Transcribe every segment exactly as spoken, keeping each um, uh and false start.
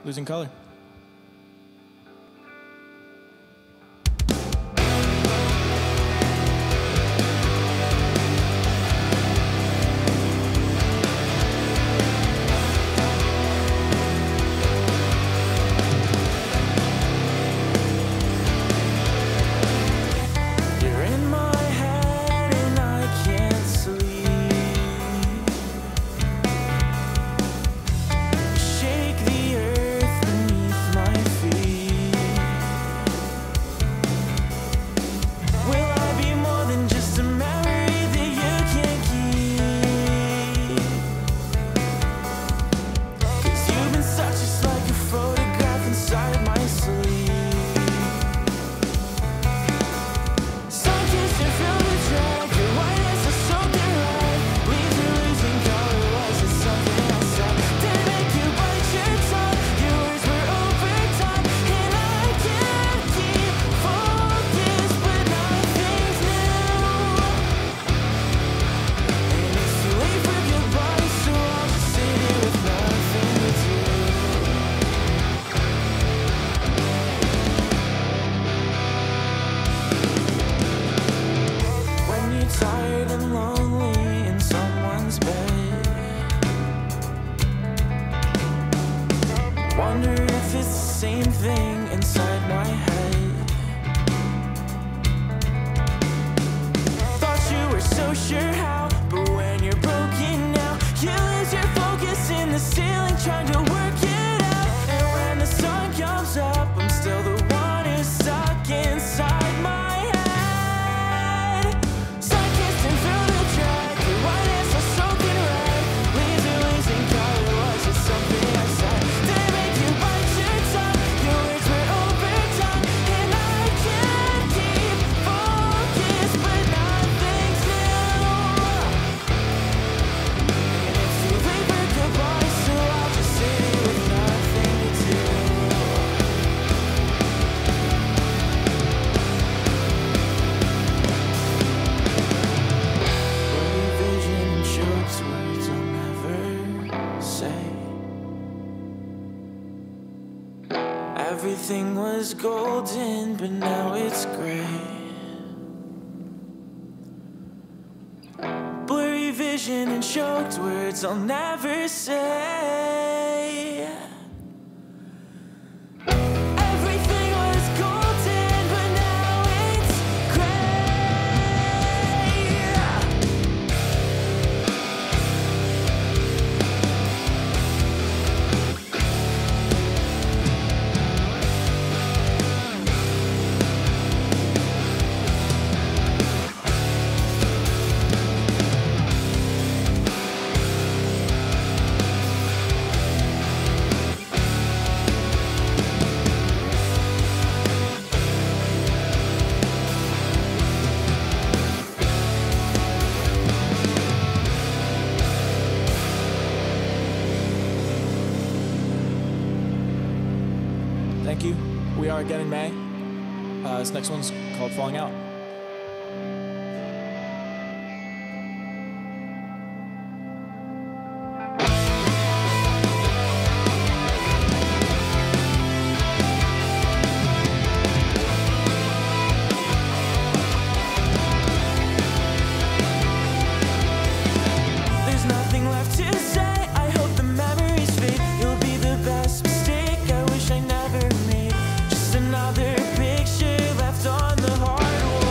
Losing Color. Everything was golden, but now it's gray. Blurry vision and choked words I'll never say. Everything was golden, but now it's Thank you. We are again in May. Uh, this next one's called Falling Out. There's nothing left to say. I hope the memories fade. You'll be the best mistake I wish I never made. Just another picture left on the hardwood.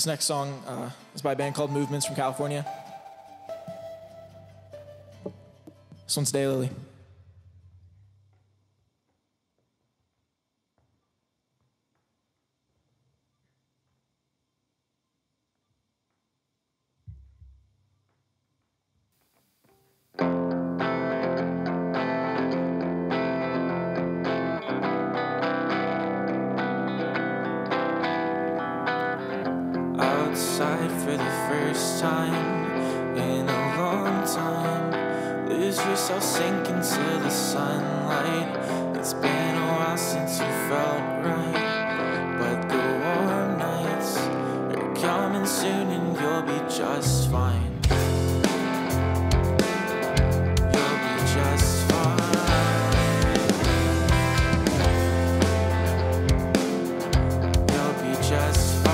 next song uh, is by a band called Movements from California. This one's Daylily. Outside for the first time in a long time. Lose yourself, sink into the sunlight. It's been a while since you felt right, but the warm nights are coming soon and you'll be just fine. You'll be just fine. You'll be just fine.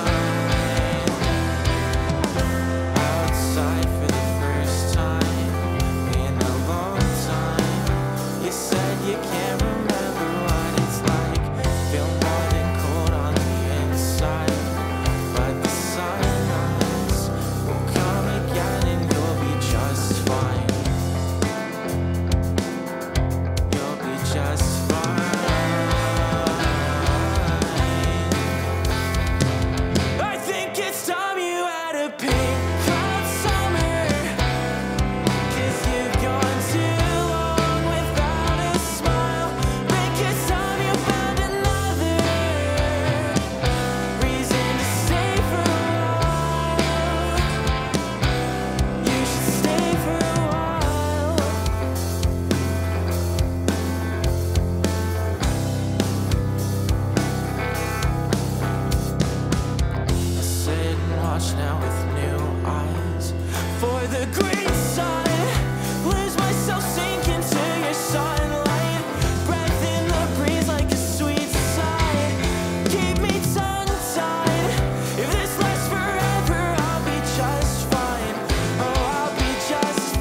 Now with new eyes for the green sun, lose myself, sink into your sunlight, breath in the breeze like a sweet sigh, keep me tongue-tied. If this lasts forever, I'll be just fine. Oh, I'll be just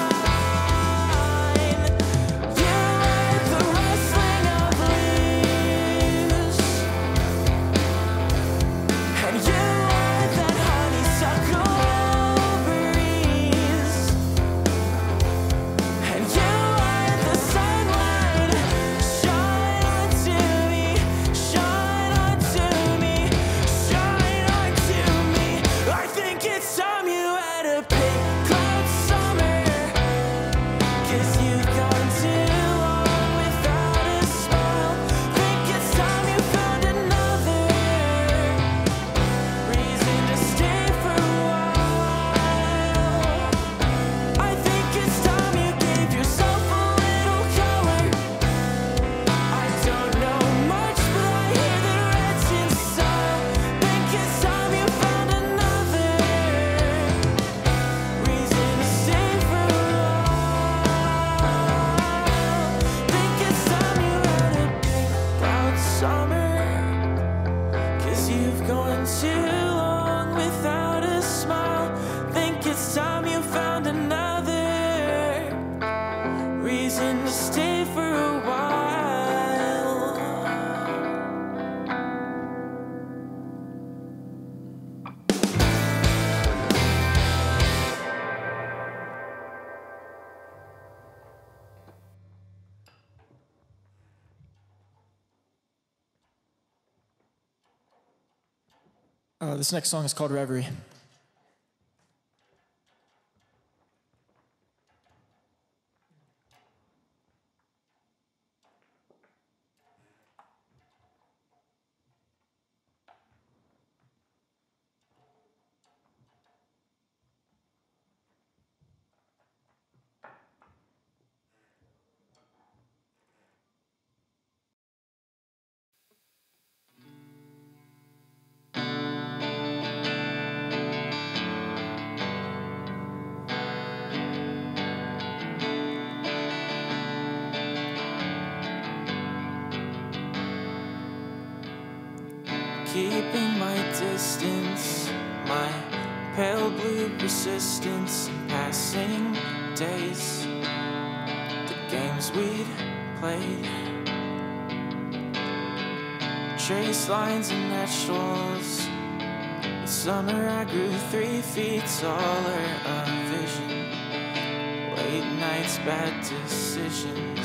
fine. You are the rustling of leaves, and you Uh, this next song is called Reverie. Keeping my distance, my pale blue persistence in passing days, the games we'd played, trace lines and naturals, it's summer I grew three feet taller, a vision, late nights, bad decisions.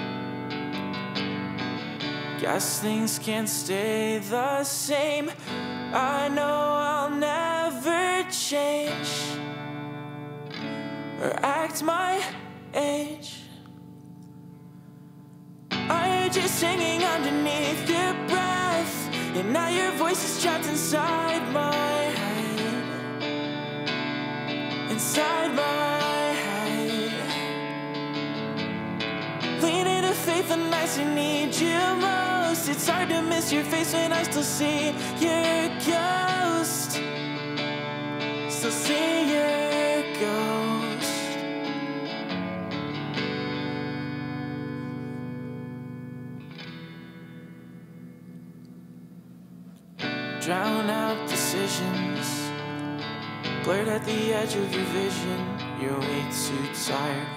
Guess things can't stay the same. I know I'll never change or act my age. I heard you singing underneath your breath, and now your voice is trapped inside my head, inside my head. Lean into faith on nights I need you most. It's hard to miss your face when I still see your ghost. Still see your ghost. Drown out decisions, blurred at the edge of your vision. You're way too tired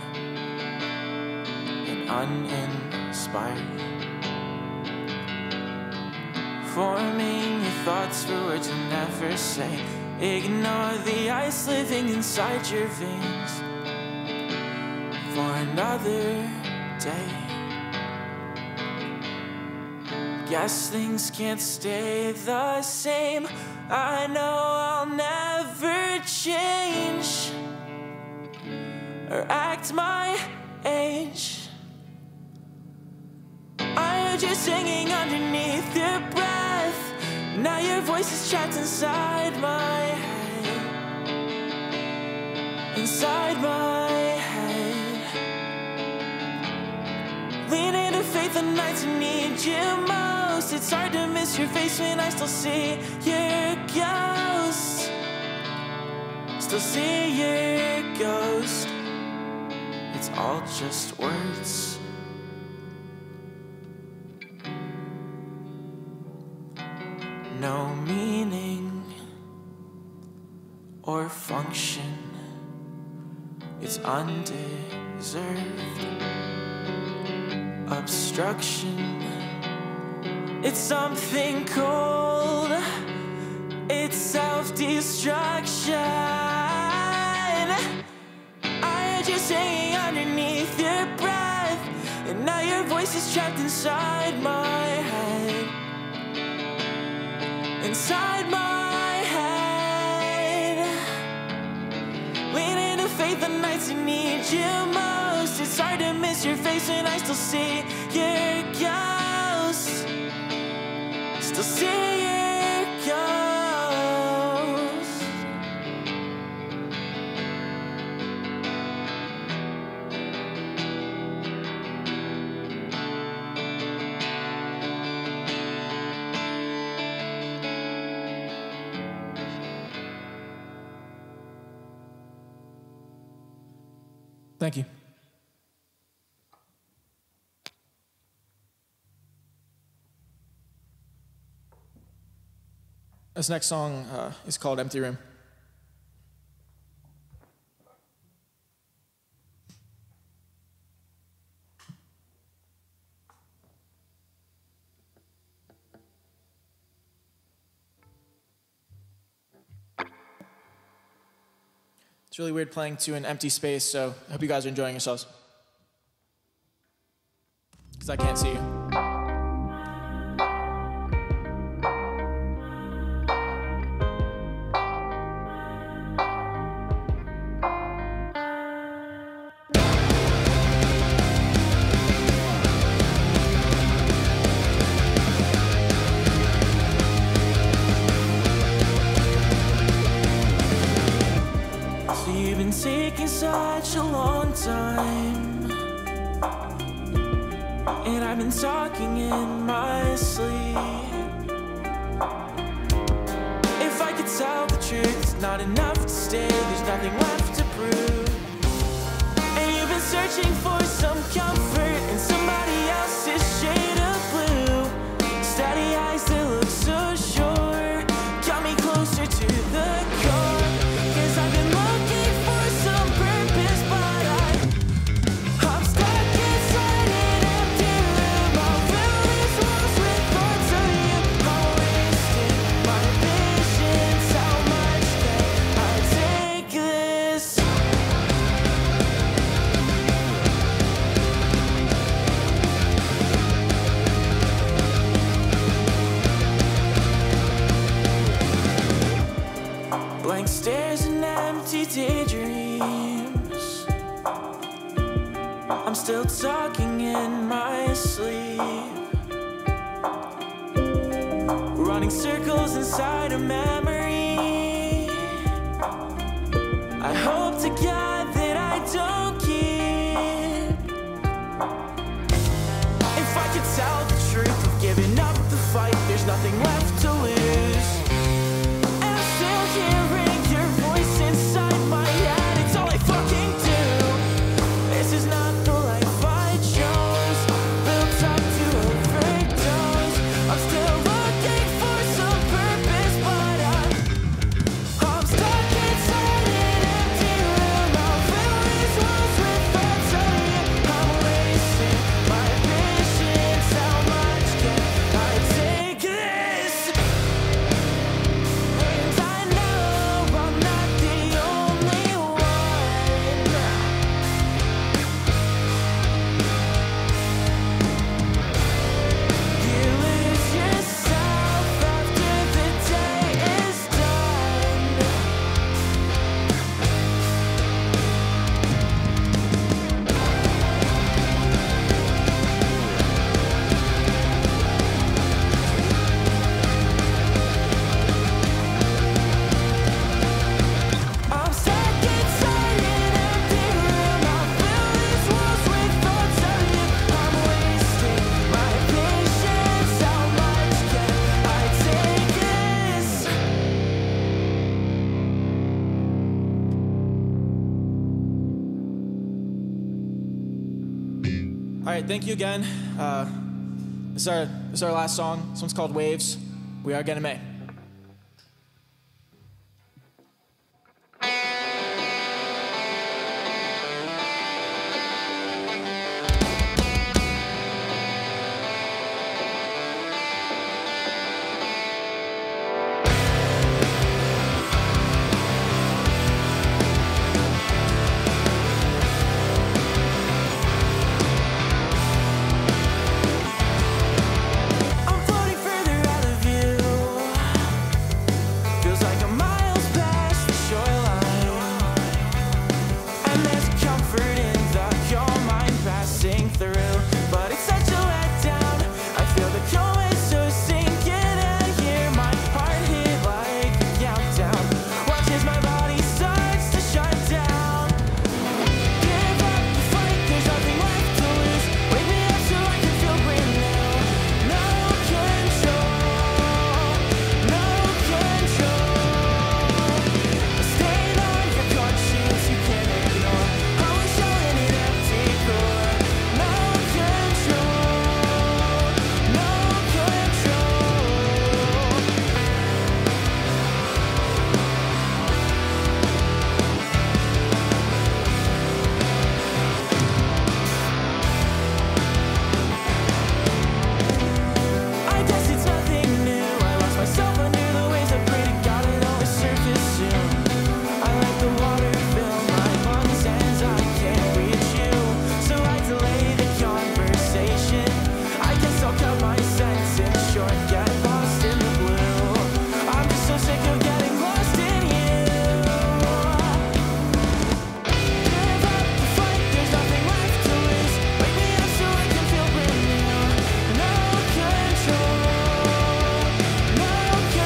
and uninspired, forming your thoughts for words you never say. Ignore the ice living inside your veins for another day. Guess things can't stay the same. I know I'll never change or act my age. I heard you singing underneath your breath. Now your voice is trapped inside my head, inside my head. Lean into faith on nights I need you most. It's hard to miss your face when I still see your ghost. Still see your ghost. It's all just words. No meaning or function. It's undeserved obstruction. It's something cold. It's self-destruction. I heard you singing underneath your breath, and now your voice is trapped inside my head, inside my head. Lean into faith on nights I need you most. It's hard to miss your face when I still see your ghost. Still see your ghost. Thank you. This next song uh, is called Empty Room. It's really weird playing to an empty space, so I hope you guys are enjoying yourselves. Because I can't see you. Taking such a long time, and I've been talking in my sleep. If I could tell the truth, it's not enough to stay. There's nothing left to prove. And you've been searching for some comfort in somebody else's shade of blue. Steady eyes that look so sure got me closer to the core. 'Cause I've been looking for some purpose, but I, I'm stuck inside an empty room. I'll fill these walls with thoughts of you. I'll waste it, my visions, how daydreams. I'm still talking in my sleep, running circles inside a memory. I hope to God that I don't keep. If I could tell the truth of giving up the fight, there's nothing left to lose. And I'm still hearing your voice inside my head. It's all I fucking do. This is not the life I chose, built up to overdose. I'm still looking for some purpose, but I'm, I'm stuck inside an empty room. I'll fill these walls with thoughts of you. I'm wasting my patience. How much can I take this? And I know I'm not the only one. You lose yourself after the day is done. I'm stuck inside an empty room. I'll fill these walls with thoughts of you. I'm wasting my patience. How much can I take this? All right, thank you again. Uh, this is our this is our last song. This one's called Waves. We are again in May. I'm floating further out of view. Feels like I'm miles past the shoreline. And there's comfort in the calm mind passing through. But it's such a letdown. I feel the cold is so sinking and hear my heart hit like a countdown. Watch as my body starts to shut down. Give up the fight, there's nothing left to lose. Wake me up so I can feel brand new. No control, no control. A stain on your conscience you can't ignore. Always showing an empty core. No control, no control. I guess it's nothing new. I lost myself under the waves. I pray to God it always surface soon. I let the water fill my lungs and I can't reach you, so I delay the conversation. I guess I'll cut my sentence short, get lost in the blue. I'm just so sick of getting lost in you. Give up the fight, there's nothing left to lose. Wake me up so I can feel brand new. No control, no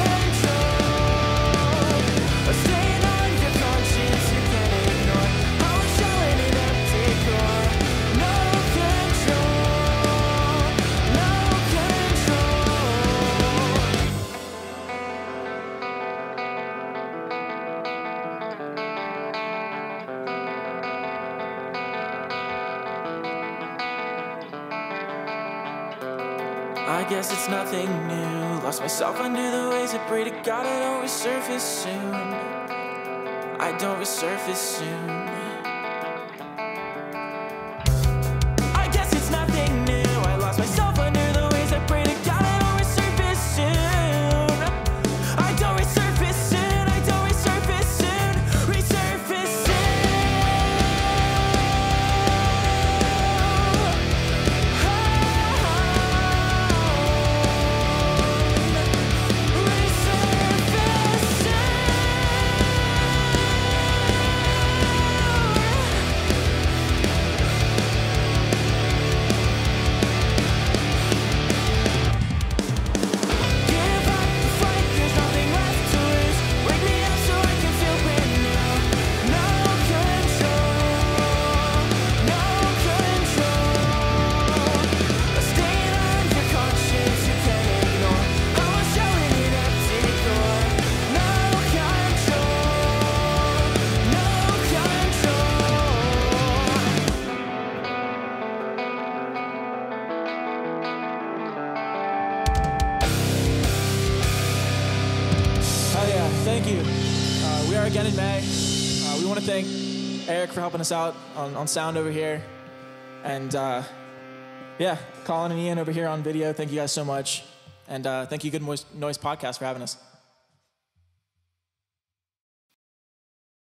control. A stain on your conscience you can't ignore. Always showing an empty core. No control, no control. I guess it's nothing new. Lost myself under the waves. I pray to God I don't resurface soon. I don't resurface soon. I guess it's nothing new. I lost myself under the waves. I pray to God I don't resurface soon. I don't resurface soon. I don't resurface soon. Resurface soon. Resurface soon. again in May. Uh, we want to thank Eric for helping us out on, on sound over here. And uh, yeah, Colin and Ian over here on video, thank you guys so much. And uh, thank you Good Noise, Noise Podcast for having us.